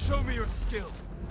Show me your skill.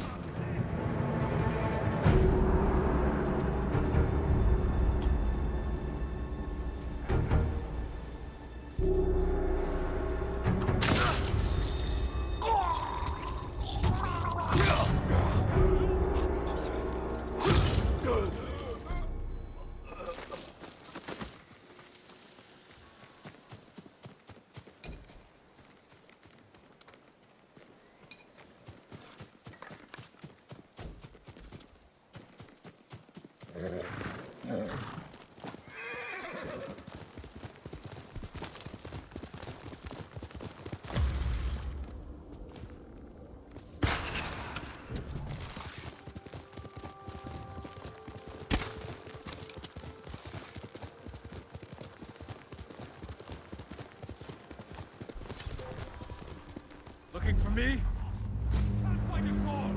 Looking for me? Can't find a sword!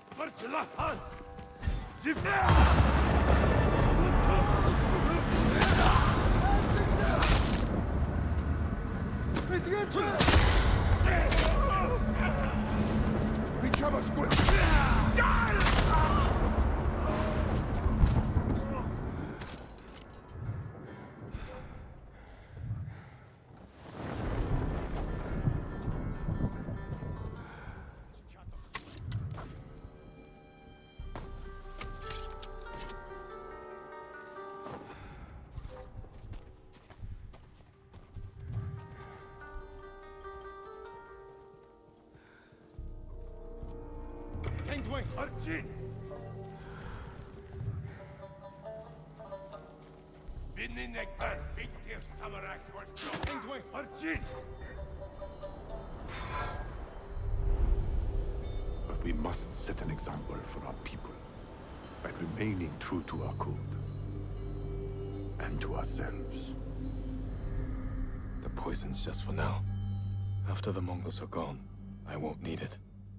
Parçala! Zifre! Tengdwing! Arjun! Binninekten bitter samarak var. Tengdwing! Arjun! But we must set an example for our people by remaining true to our code and to ourselves. The poison's just for now. After the Mongols are gone, I won't need it.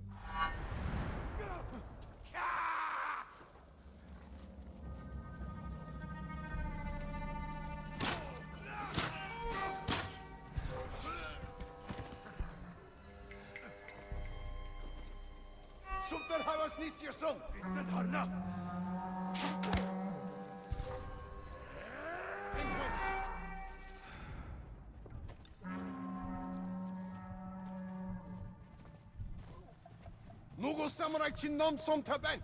Sumter havas nistjerson! Sen harna! Någon samurai till någon som taben!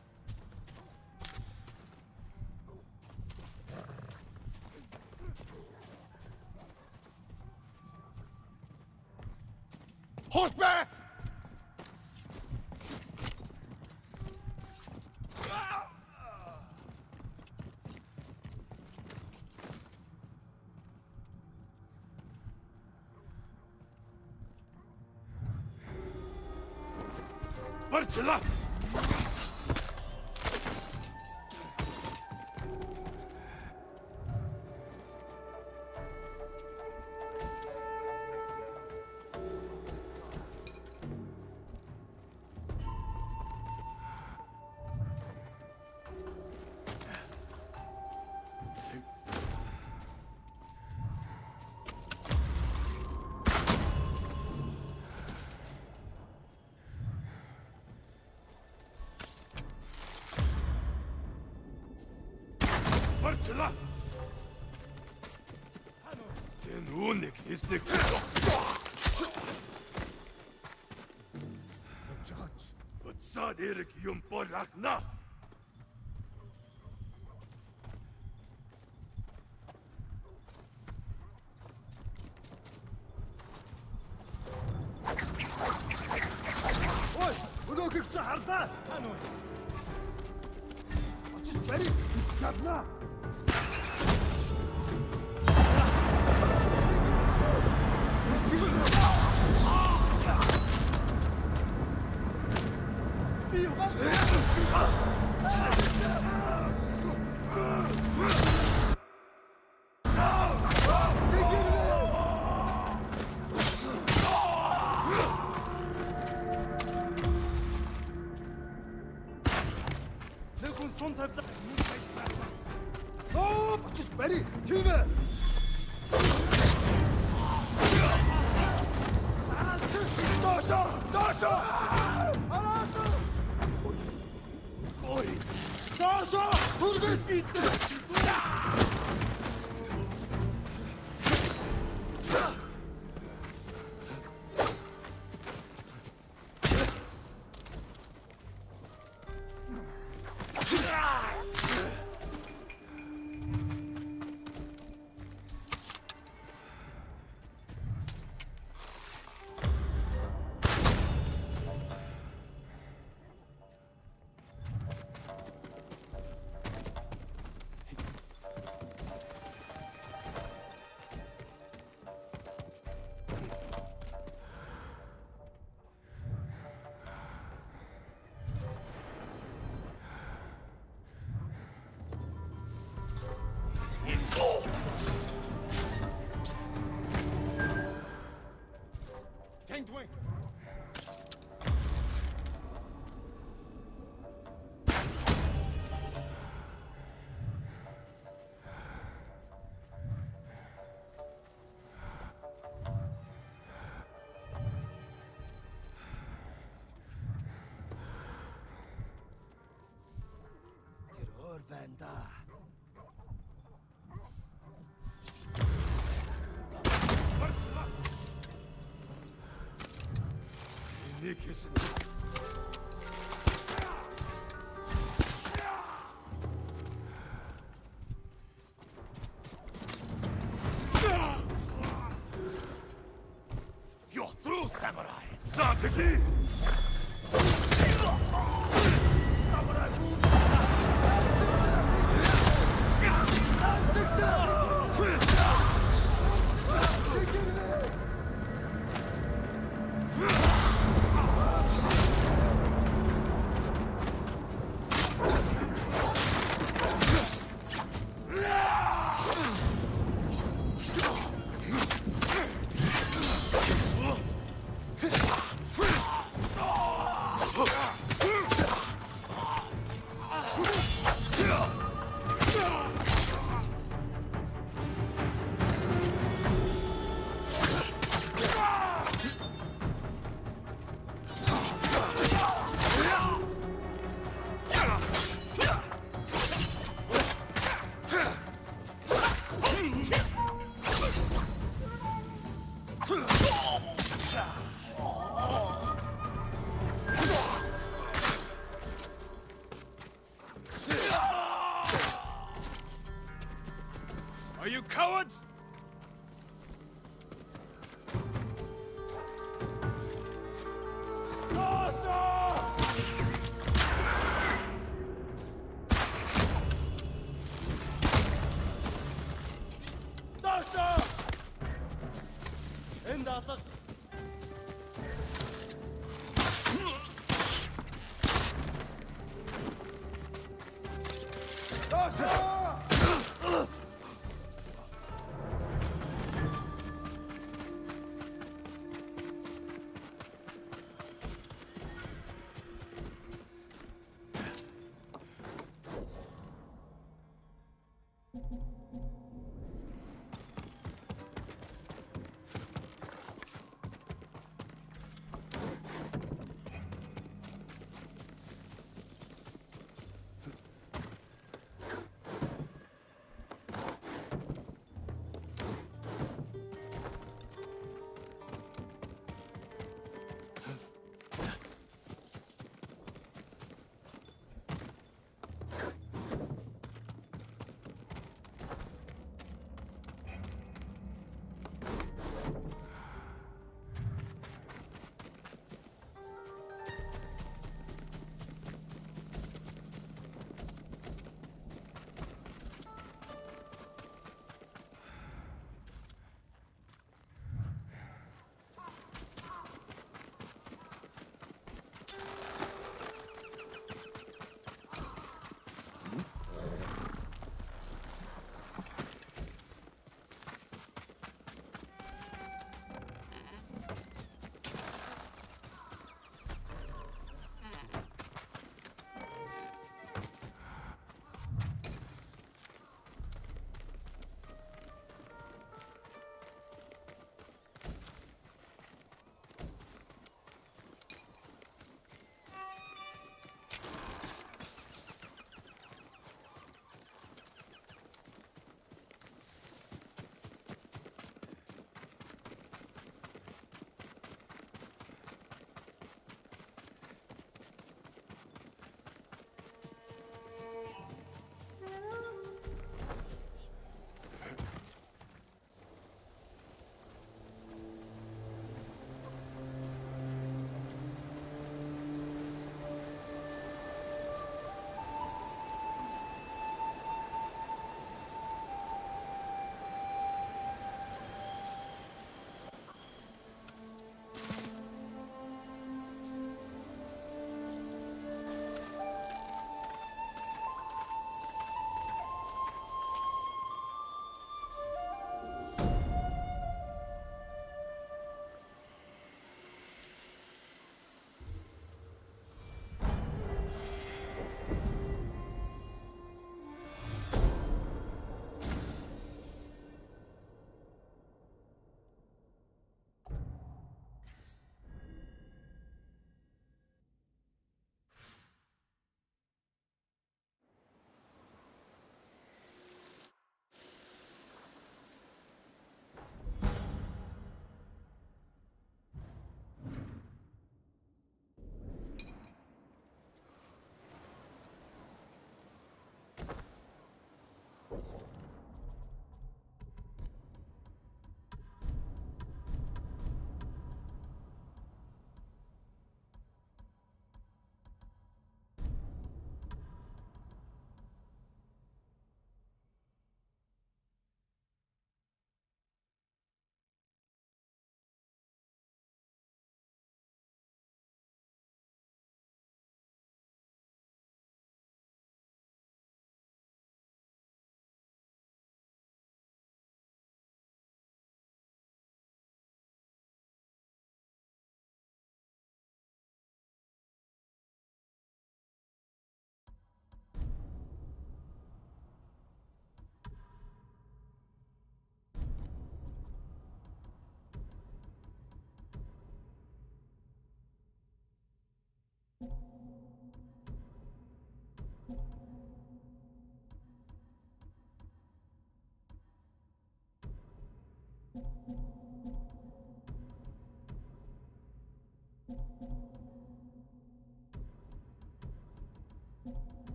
Hårt med! Parçala! Parçala! Den unik isnik. Batsad erik yum porakna. Ой, өнөөхийг чи хардаа. Очиж барь. Чадна. Нэгэн сун тавьлаа. Оо, очиж барь. Тийм ээ. Доошо! Доошо! Араасо! Ой! Доошо! Түргэж бит! 된다. 네 개선. You're through, samurai! Sateki! Are you cowards?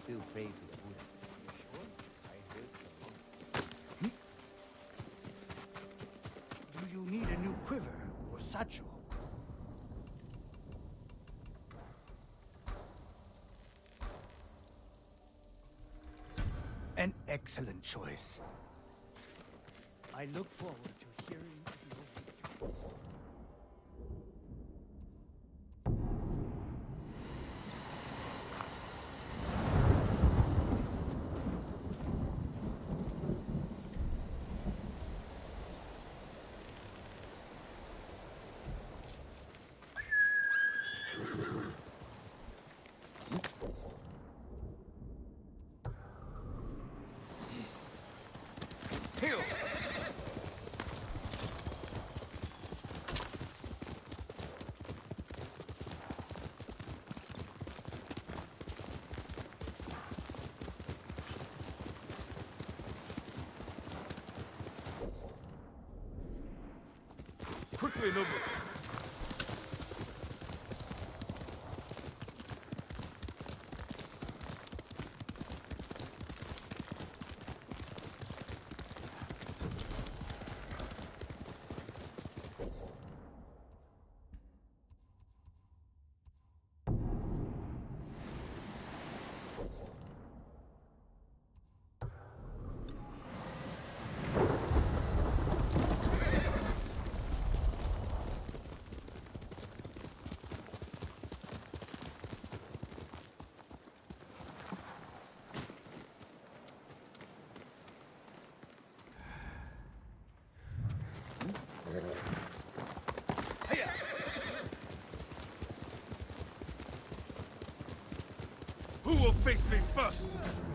still pray to the Buddha. You sure? I heard the monk. Do you need a new quiver or satchel? An excellent choice. I look forward to hearing your victory. Heal! Quickly, Nobu! Who will face me first?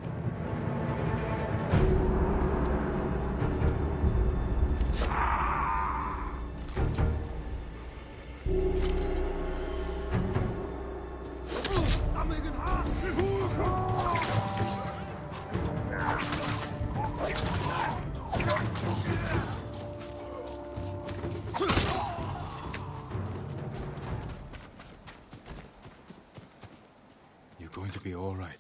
You're going to be all right.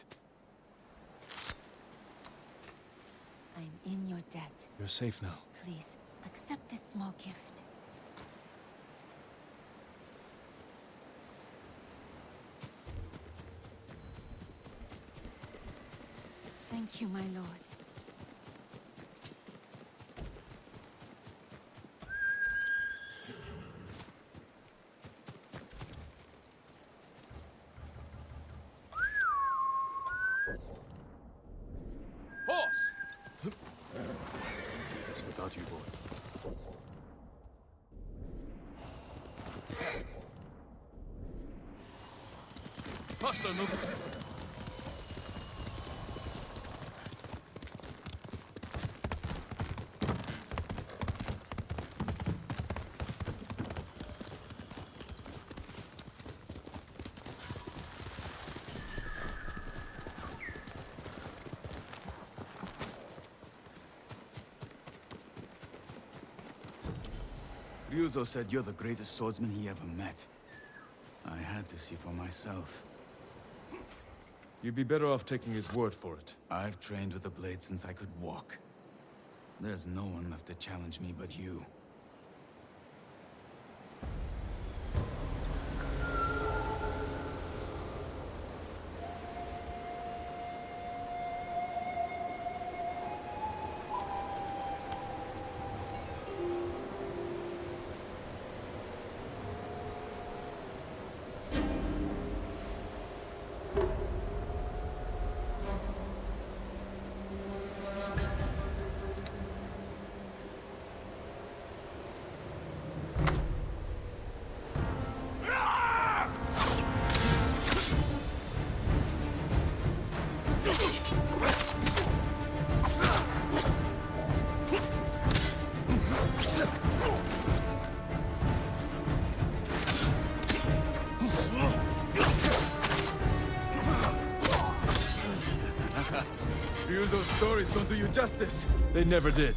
I'm in your debt. You're safe now. Please, accept this small gift. Thank you, my lord. Horse! Guess without you, boy. Faster, Nobu! Ryuzo said you're the greatest swordsman he ever met. I had to see for myself. You'd be better off taking his word for it. I've trained with the blade since I could walk. There's no one left to challenge me but you. Ryuzo's stories don't do you justice. They never did.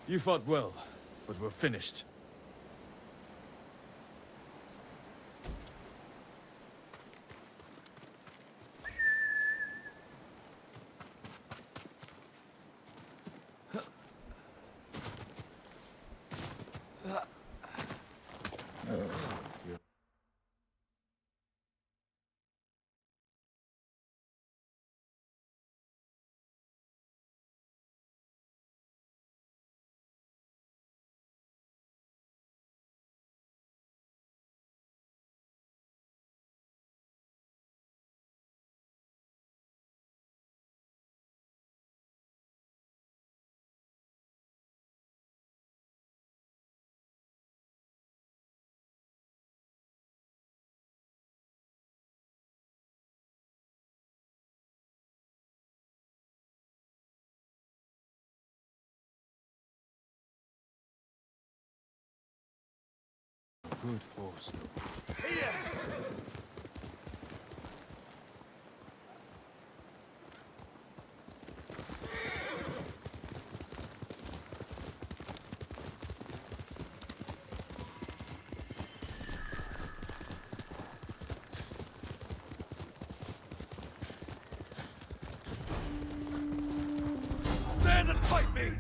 You fought well, but we're finished. Good horse. Stand and fight me!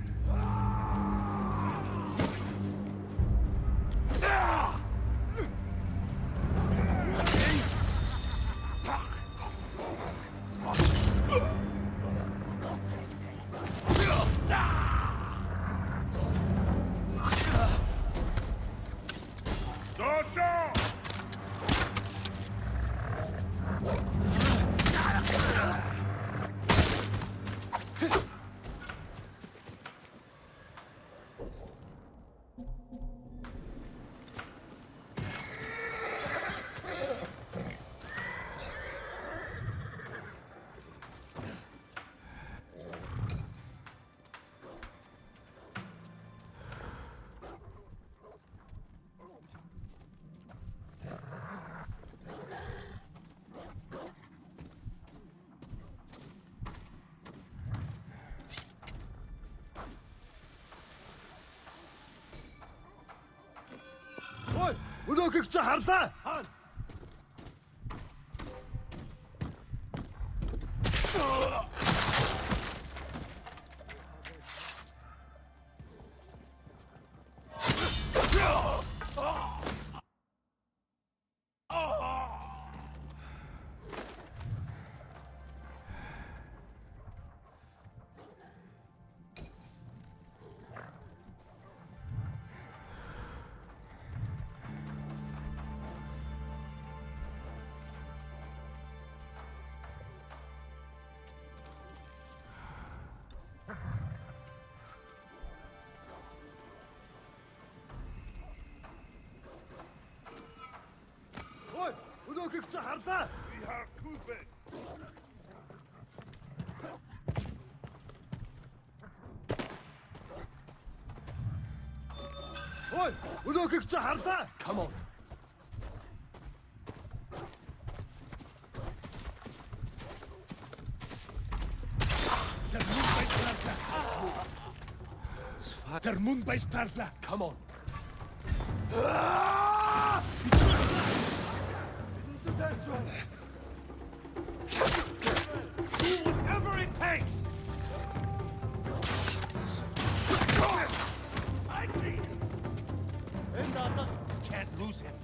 Өнөөхийг чи харлаа. Өнөөхийг чи харлаа. We are Kuben. Ой, өнөөхийг чи харлаа. Come on. Der Mund bei Starla. Come on. Do whatever it takes. Fight me. Can't lose him.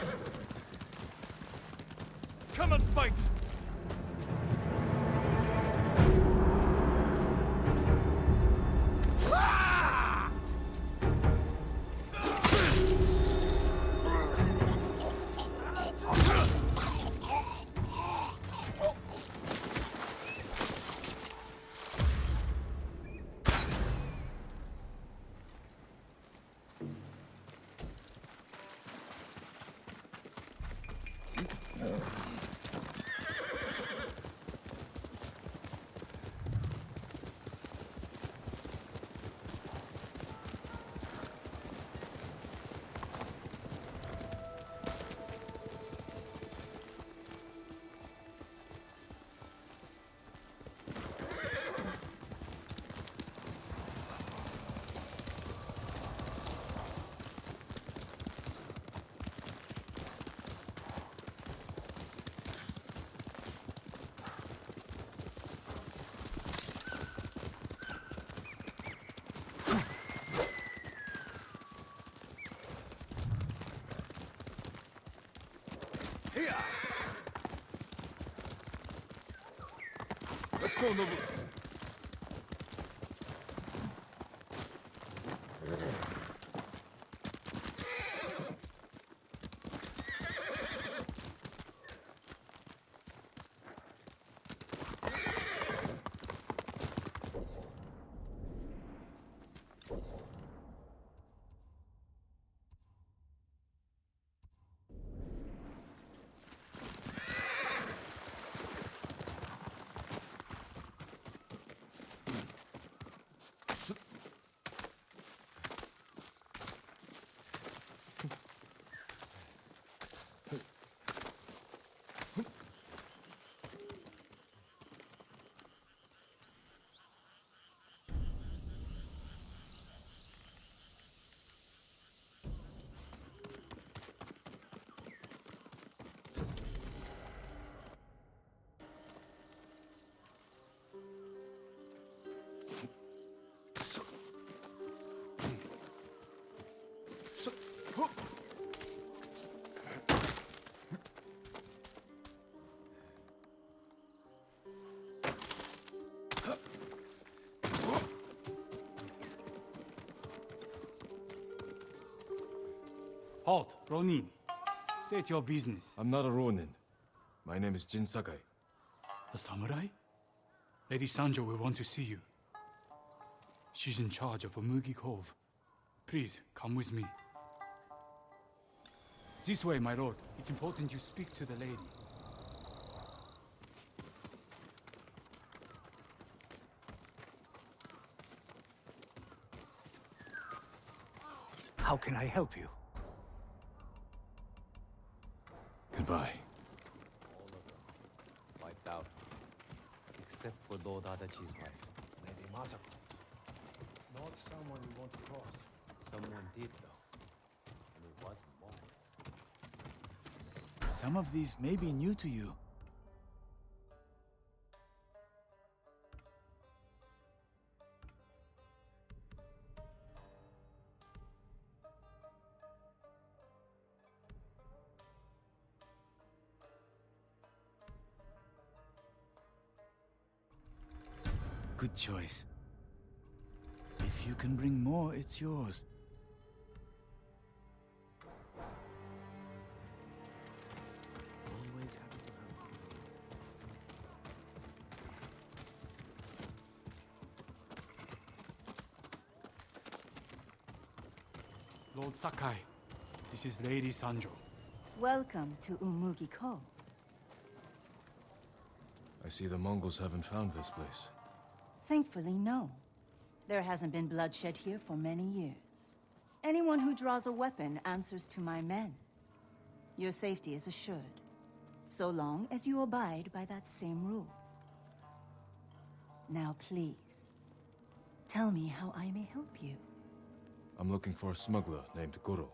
Come and fight! Let's go, Nobu. Halt, Ronin. State your business. I'm not a Ronin. My name is Jin Sakai. A samurai? Lady Sanjo will want to see you. She's in charge of Umugi Cove. Please, come with me. This way, my lord. It's important you speak to the lady. How can I help you? Goodbye. All of them wiped out. Except for Lord Adachi's wife. Lady Masako. Not someone we want to cross. Someone did, though. And it wasn't wise. Some of these may be new to you. Good choice. If you can bring more, it's yours. Always happy to help. Lord Sakai, this is Lady Sanjo. Welcome to Umugi Cove. I see the Mongols haven't found this place. Thankfully, no. There hasn't been bloodshed here for many years. Anyone who draws a weapon answers to my men. Your safety is assured, so long as you abide by that same rule. Now please, tell me how I may help you. I'm looking for a smuggler named Goro.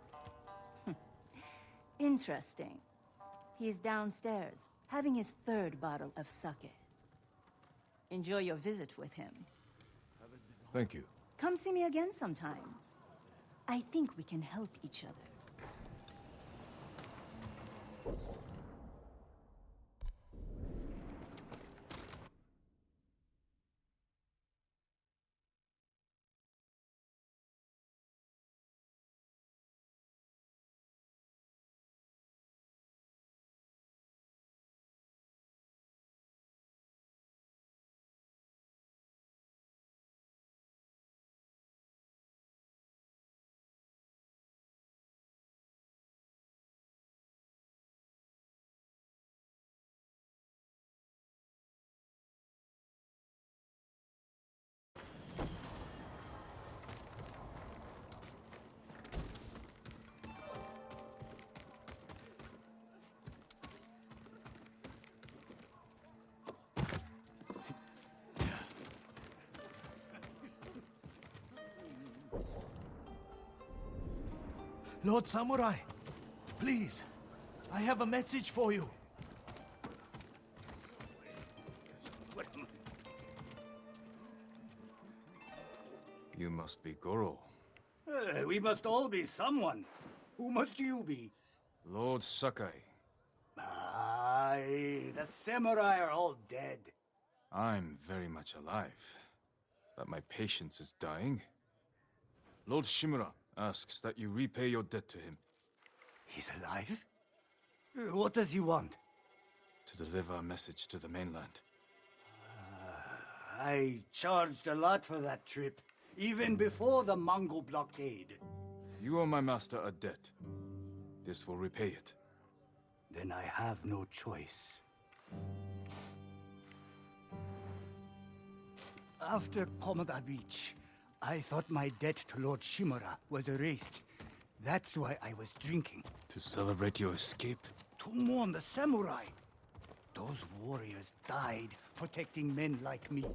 Interesting. He's downstairs, having his third bottle of sake. Enjoy your visit with him. Thank you. Come see me again sometime. I think we can help each other. Lord Samurai, please, I have a message for you. You must be Goro. We must all be someone. Who must you be? Lord Sakai. Aye, the samurai are all dead. I'm very much alive, but my patience is dying. Lord Shimura asks that you repay your debt to him. He's alive? What does he want? To deliver a message to the mainland. I charged a lot for that trip, even before the Mongol blockade. You owe my master a debt. This will repay it. Then I have no choice. After Komoda Beach, I thought my debt to Lord Shimura was erased. That's why I was drinking. To celebrate your escape? To mourn the samurai. Those warriors died protecting men like me.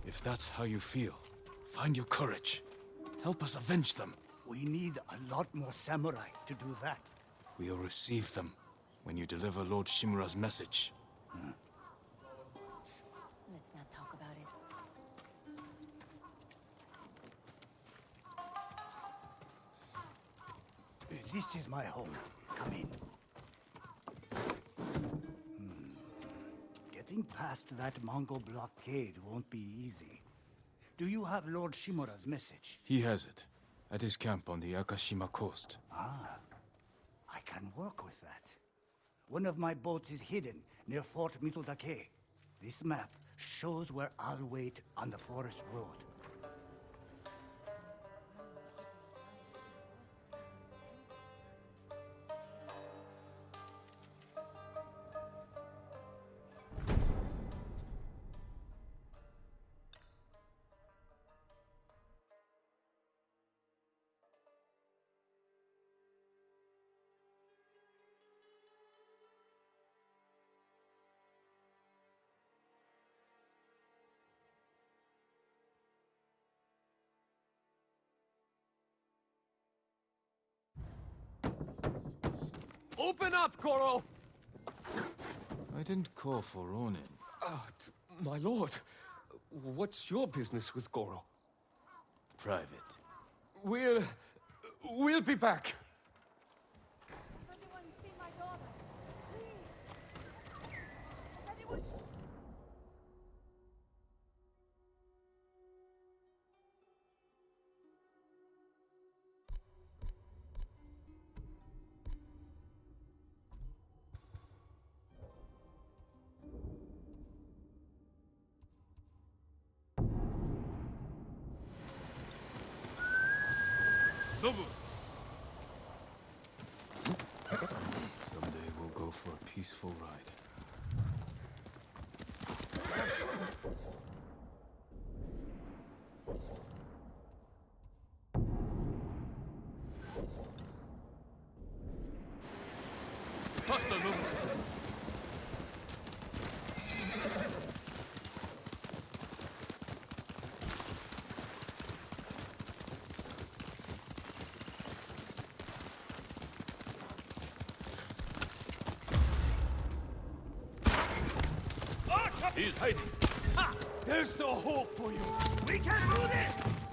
If that's how you feel, find your courage. Help us avenge them. We need a lot more samurai to do that. We'll receive them when you deliver Lord Shimura's message. Let's not talk about it. This is my home. Come in. Getting past that Mongol blockade won't be easy. Do you have Lord Shimura's message? He has it, at his camp on the Akashima coast. I can work with that. One of my boats is hidden near Fort Mitodake. This map shows where I'll wait on the forest road. Open up, Goro! I didn't call for Ronin. My lord, what's your business with Goro? Private. We'll be back. Has anyone seen my daughter? Please! Has anyone... Someday we'll go for a peaceful ride. Faster, Nobu! He's hiding. There's no hope for you. We can do this!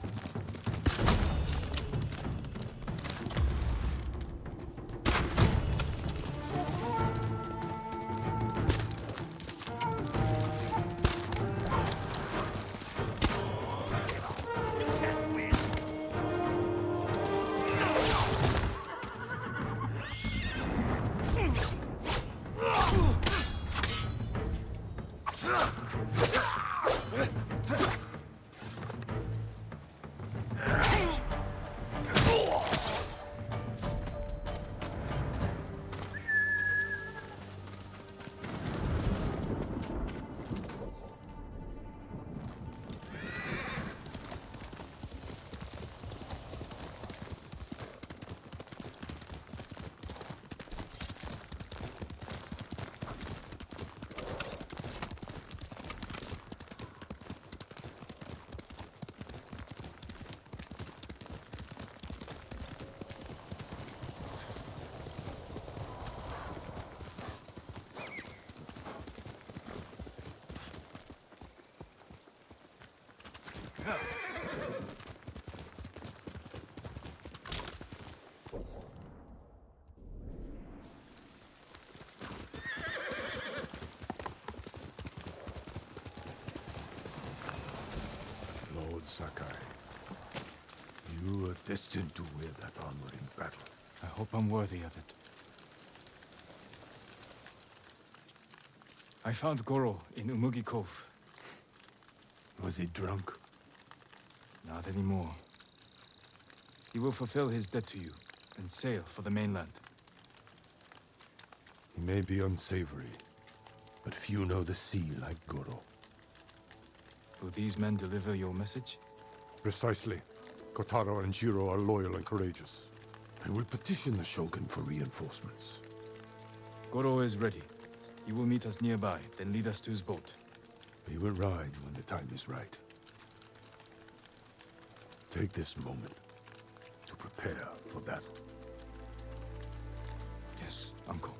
Lord Sakai, you are destined to wear that armor in battle. I hope I'm worthy of it. I found Goro in Umugi Cove. Was he drunk? Not anymore. He will fulfill his debt to you and sail for the mainland. He may be unsavory, but few know the sea like Goro. Will these men deliver your message? Precisely. Kotaro and Jiro are loyal and courageous. I will petition the Shogun for reinforcements. Goro is ready. He will meet us nearby, then lead us to his boat. We will ride when the time is right. Take this moment to prepare for battle. Yes, Uncle.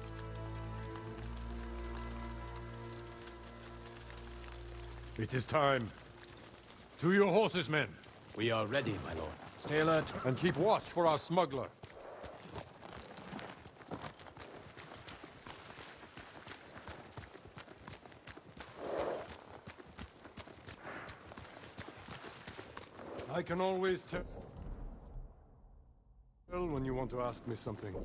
It is time. To your horses, men. We are ready, my lord. Stay alert. And keep watch for our smuggler. I can always tell when you want to ask me something.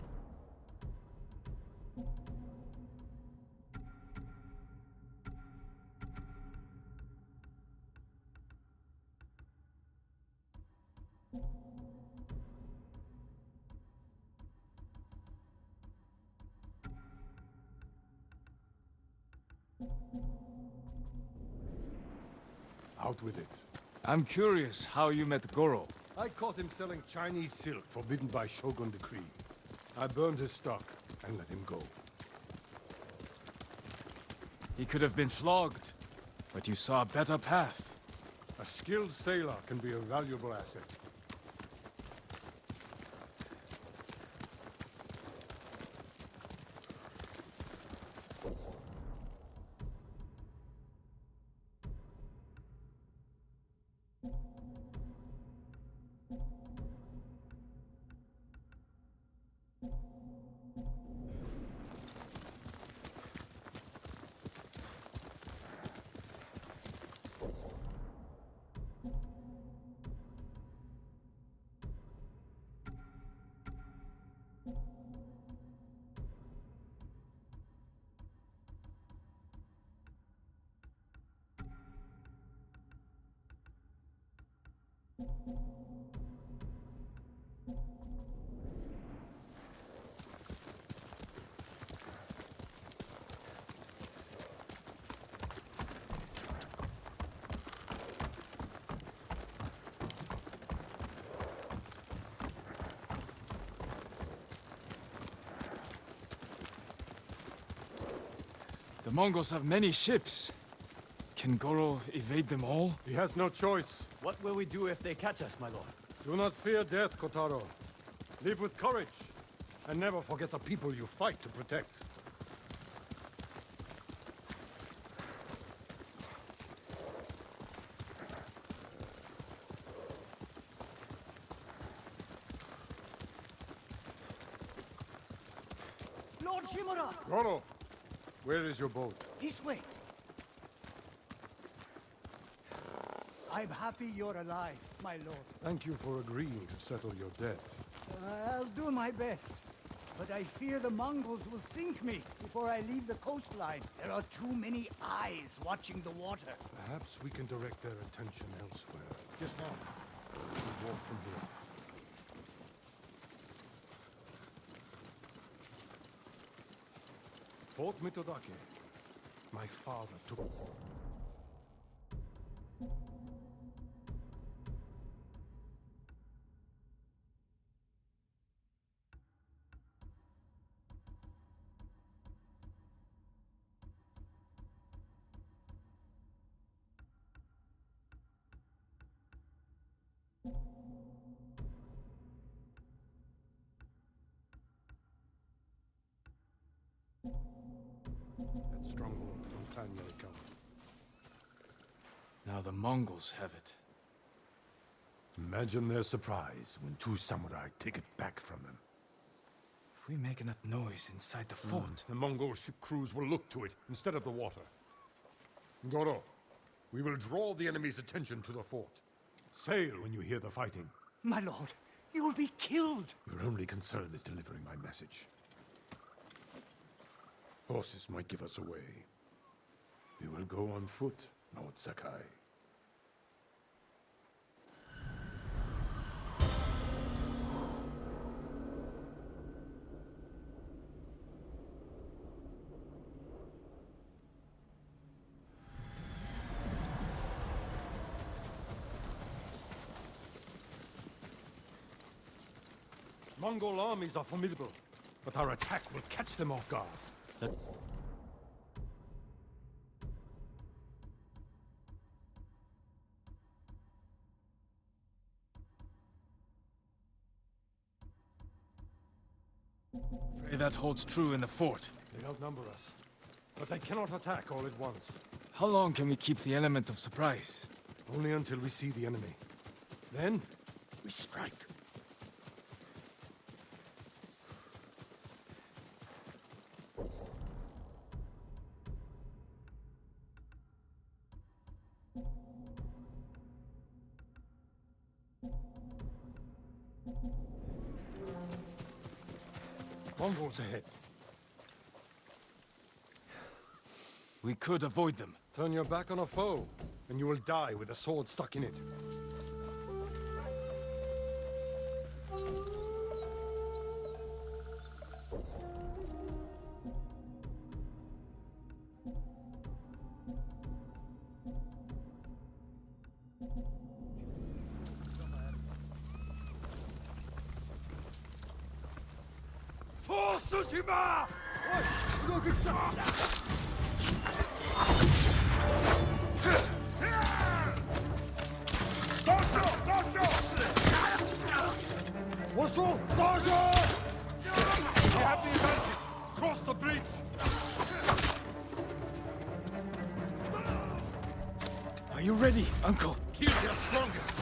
Out with it. I'm curious how you met Goro. I caught him selling Chinese silk forbidden by Shogun decree. I burned his stock and let him go. He could have been flogged, but you saw a better path. A skilled sailor can be a valuable asset. The Mongols have many ships. Can Goro evade them all? He has no choice. What will we do if they catch us, my lord? Do not fear death, Kotaro. Live with courage, and never forget the people you fight to protect. Lord Shimura! Goro, where is your boat? This way! I'm happy you're alive, my lord. Thank you for agreeing to settle your debt. I'll do my best. But I fear the Mongols will sink me before I leave the coastline. There are too many eyes watching the water. Perhaps we can direct their attention elsewhere. Yes, ma'am. We walk from here. Fort Mitodake. My father took... That stronghold from Clan Yarikawa. Now the Mongols have it. Imagine their surprise when two samurai take it back from them. If we make enough noise inside the fort... The Mongol ship crews will look to it instead of the water. Goro, we will draw the enemy's attention to the fort. Sail when you hear the fighting. My lord, you'll be killed! Your only concern is delivering my message. Horses might give us away. We will go on foot, Lord Sakai. Mongol armies are formidable, but our attack will catch them off guard. Let's... Afraid that holds true in the fort. They outnumber us, but they cannot attack all at once. How long can we keep the element of surprise? Only until we see the enemy. Then, we strike. Mongols ahead. We could avoid them. Turn your back on a foe, and you will die with a sword stuck in it. For Tsushima! We have the advantage! Cross the breach! Are you ready, Uncle? Kill their strongest!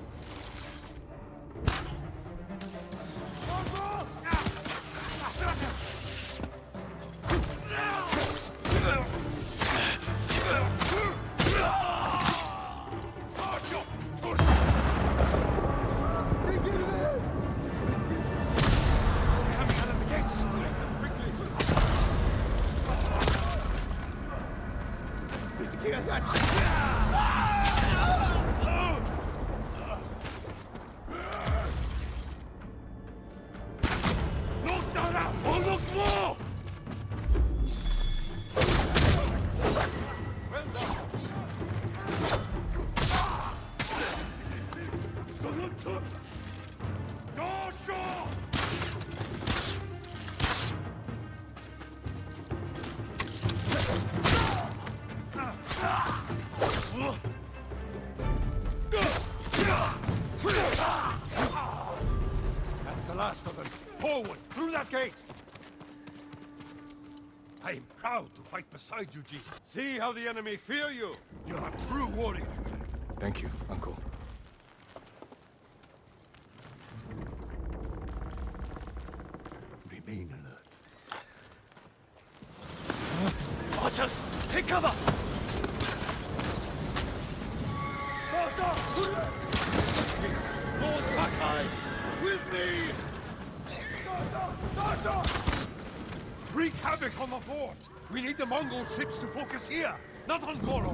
That's the last of them. Forward, through that gate! I am proud to fight beside you, Ji. See how the enemy fear you. You're a true warrior. Thank you, Uncle. Remain alert. Archers, take cover! Lord Sakai, with me! Wreak havoc on the fort! We need the Mongol ships to focus here, not on Goro!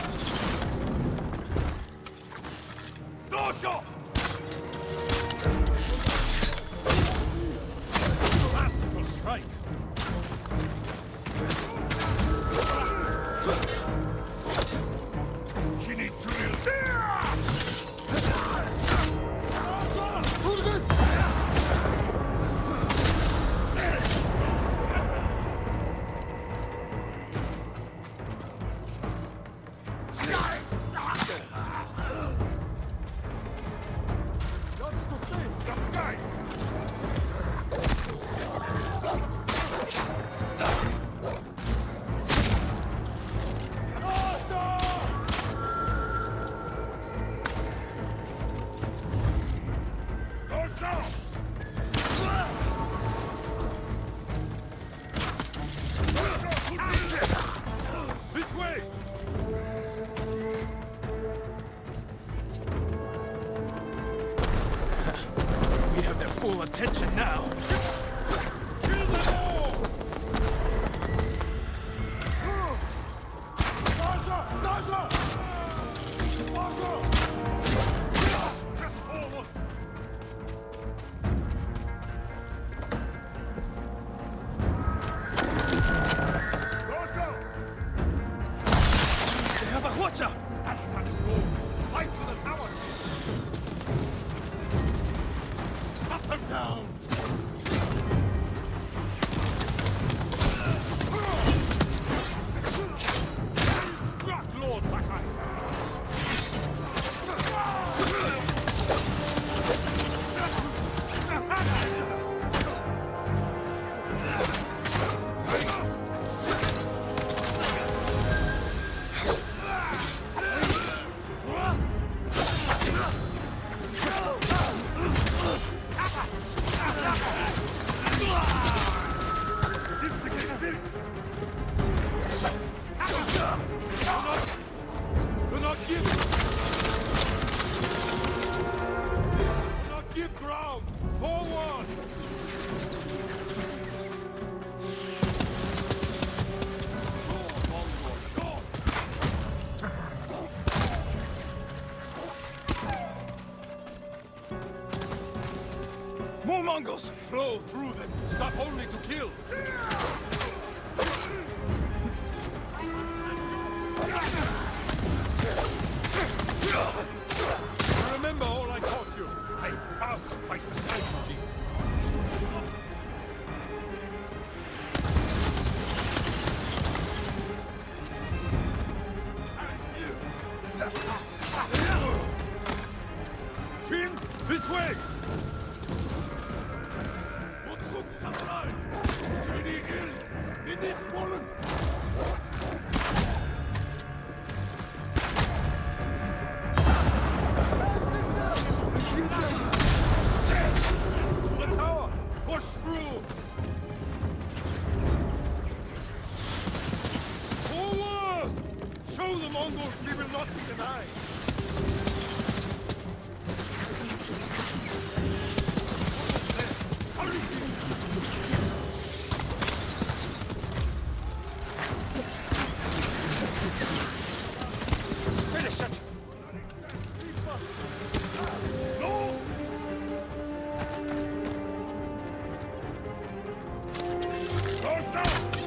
Dosho! Masterful strike! She needs to this way! We have their full attention now. Kill them all! Naja! Press forward! They have a Hwacha! That is how you roll! Fight for the tower! Cut them down! Struck Lord Sakai! Mongols! Flow through them. Stop only to kill. Remember all I taught you. I vow to fight beside you. Jin, this way! Look, samurai! Ready in! It is fallen! To the tower! Push through! Forward! Show the Mongols we will not be denied! Finish it! No! Closer!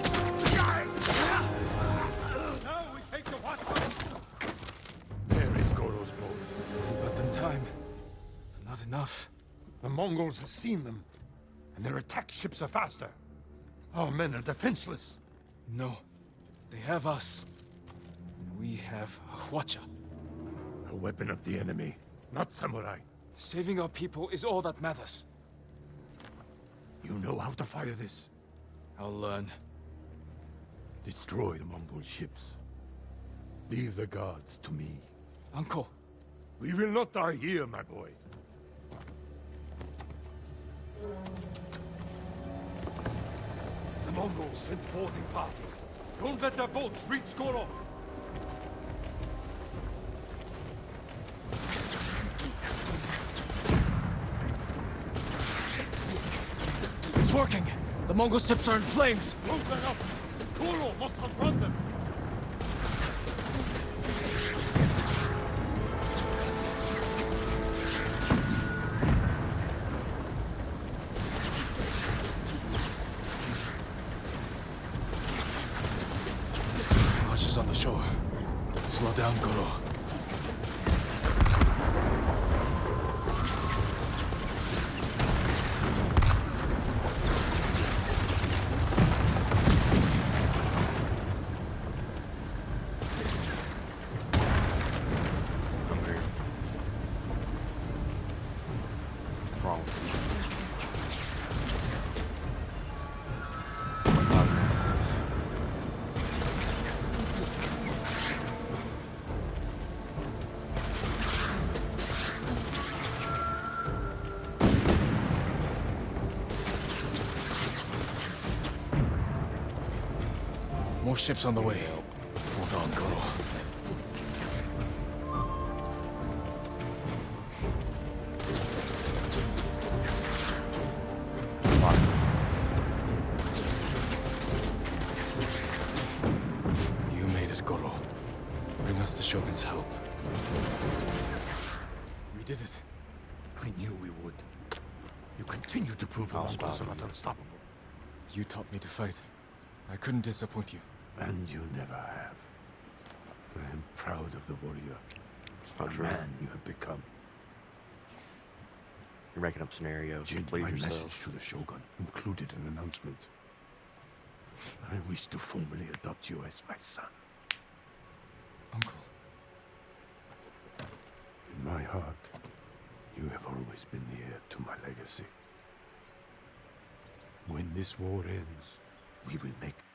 Now we take the watchpost! There is Goro's boat. But in time. Not enough. The Mongols have seen them, and their attack ships are faster. Our men are defenseless. No. They have us. And we have a Hwacha. A weapon of the enemy, not samurai. Saving our people is all that matters. You know how to fire this. I'll learn. Destroy the Mongol ships. Leave the guards to me. Uncle. We will not die here, my boy. The Mongols sent boarding parties. Don't let their boats reach Goro. It's working! The Mongol ships are in flames! Move that up! Goro must outrun them! Archers on the shore. Slow down, Goro. More ships on the way. Hold on, Goro. You made it, Goro. Bring us the Shogun's help. We did it. I knew we would. You continue to prove the Mongols are not unstoppable. You taught me to fight. I couldn't disappoint you. And you never have. I am proud of the warrior. The man you have become. You're making up scenarios. Jin, Please my yourself. message to the Shogun included an announcement. I wish to formally adopt you as my son. Uncle. In my heart, you have always been the heir to my legacy. When this war ends, we will make